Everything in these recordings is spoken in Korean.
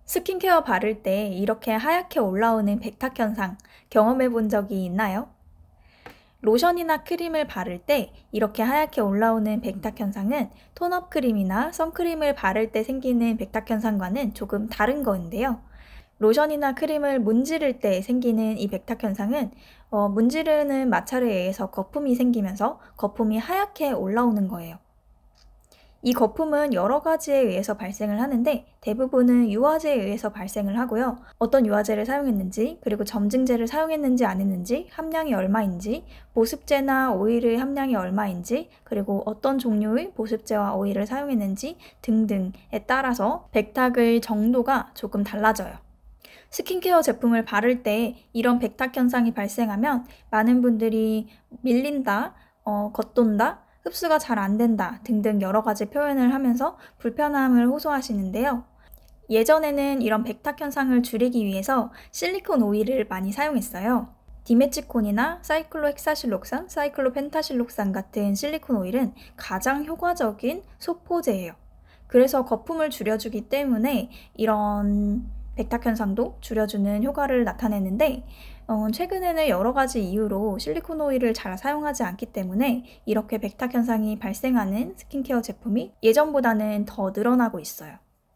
스킨케어 바를 때 이렇게 하얗게 올라오는 백탁 현상 경험해 본 적이 있나요? 로션이나 크림을 바를 때 이렇게 하얗게 올라오는 백탁 현상은 톤업 크림이나 선크림을 바를 때 생기는 백탁 현상과는 조금 다른 건데요. 로션이나 크림을 문지를 때 생기는 이 백탁 현상은 문지르는 마찰에 의해서 거품이 생기면서 거품이 하얗게 올라오는 거예요. 이 거품은 여러 가지에 의해서 발생을 하는데 대부분은 유화제에 의해서 발생을 하고요. 어떤 유화제를 사용했는지, 그리고 점증제를 사용했는지 안 했는지, 함량이 얼마인지, 보습제나 오일의 함량이 얼마인지, 그리고 어떤 종류의 보습제와 오일을 사용했는지 등등에 따라서 백탁의 정도가 조금 달라져요. 스킨케어 제품을 바를 때 이런 백탁 현상이 발생하면 많은 분들이 밀린다, 겉돈다, 흡수가 잘 안 된다 등등 여러 가지 표현을 하면서 불편함을 호소하시는데요. 예전에는 이런 백탁 현상을 줄이기 위해서 실리콘 오일을 많이 사용했어요. 디메치콘이나 사이클로헥사실록산, 사이클로펜타실록산 같은 실리콘 오일은 가장 효과적인 소포제예요. 그래서 거품을 줄여주기 때문에 이런 백탁 현상도 줄여주는 효과를 나타내는데 최근에는 여러 가지 이유로 실리콘 오일을 잘 사용하지 않기 때문에 이렇게 백탁 현상이 발생하는 스킨케어 제품이 예전보다는 더 늘어나고 있어요.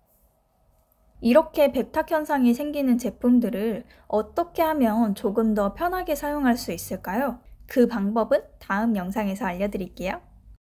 이렇게 백탁 현상이 생기는 제품들을 어떻게 하면 조금 더 편하게 사용할 수 있을까요? 그 방법은 다음 영상에서 알려드릴게요.